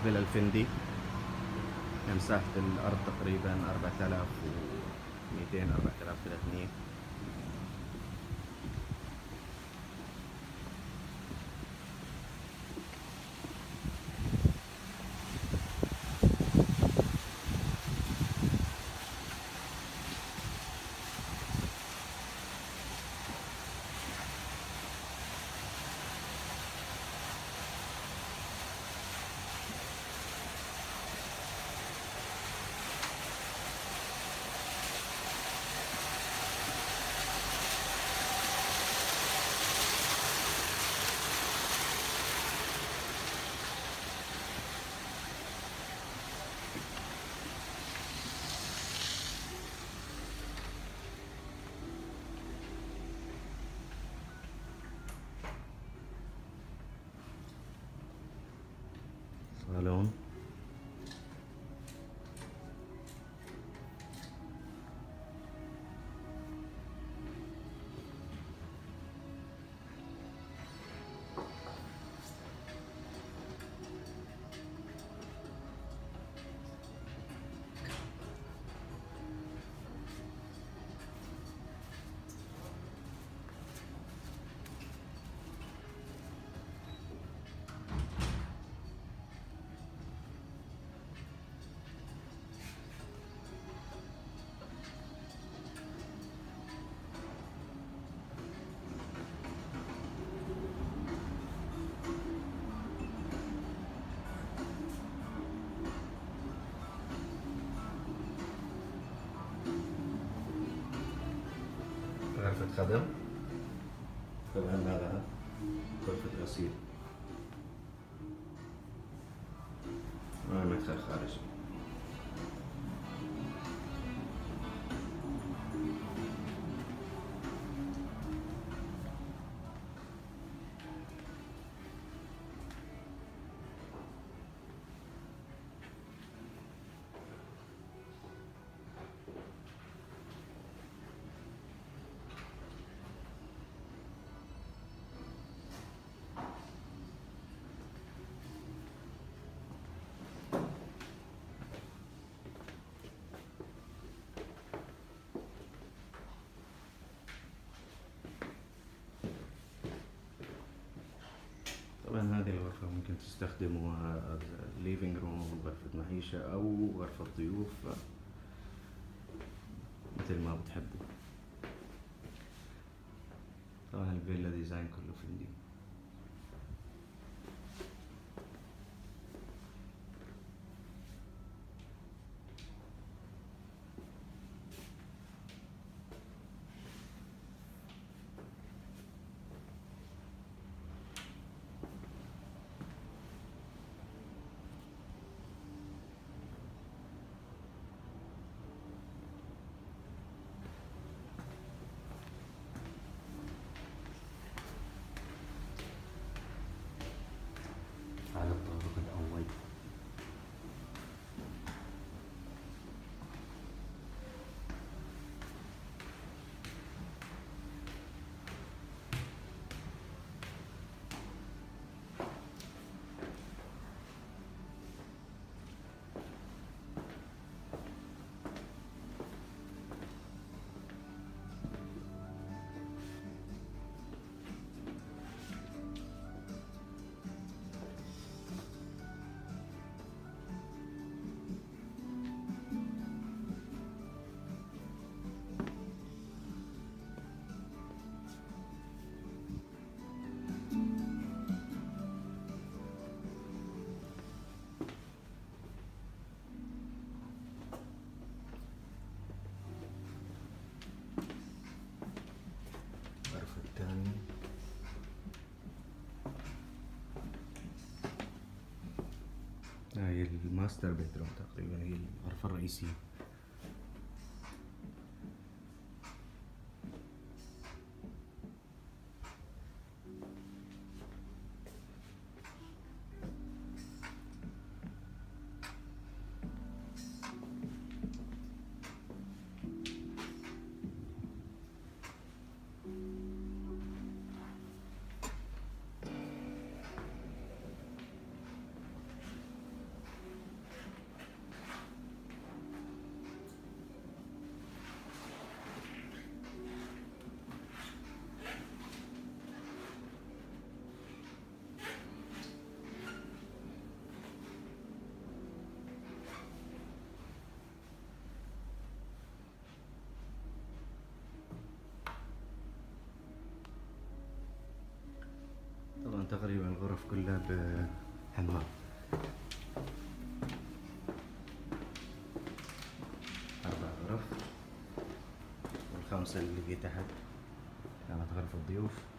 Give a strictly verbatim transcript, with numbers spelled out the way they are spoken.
الفيلا الفندي. مساحة الأرض تقريبا أربعة آلاف ومئتين أربعة آلاف وثلاثمية. صالون. غرفة خدم. طبعا هذا غرفة غسيل. مدخل خارجي. طبعا هذه الغرفة ممكن تستخدموها ليفينج روم، غرفة معيشة أو غرفة ضيوف مثل ما بتحبوا. طبعا الفيلا ديزاين كله فندي. على الطابق الأول الثاني. هاي الماستر بيدروم تقريبا، هي الغرفة الرئيسية. طبعا تقريبا الغرف كلها بحمام. أربع غرف، والخامسة اللي تحت كانت غرفة ضيوف.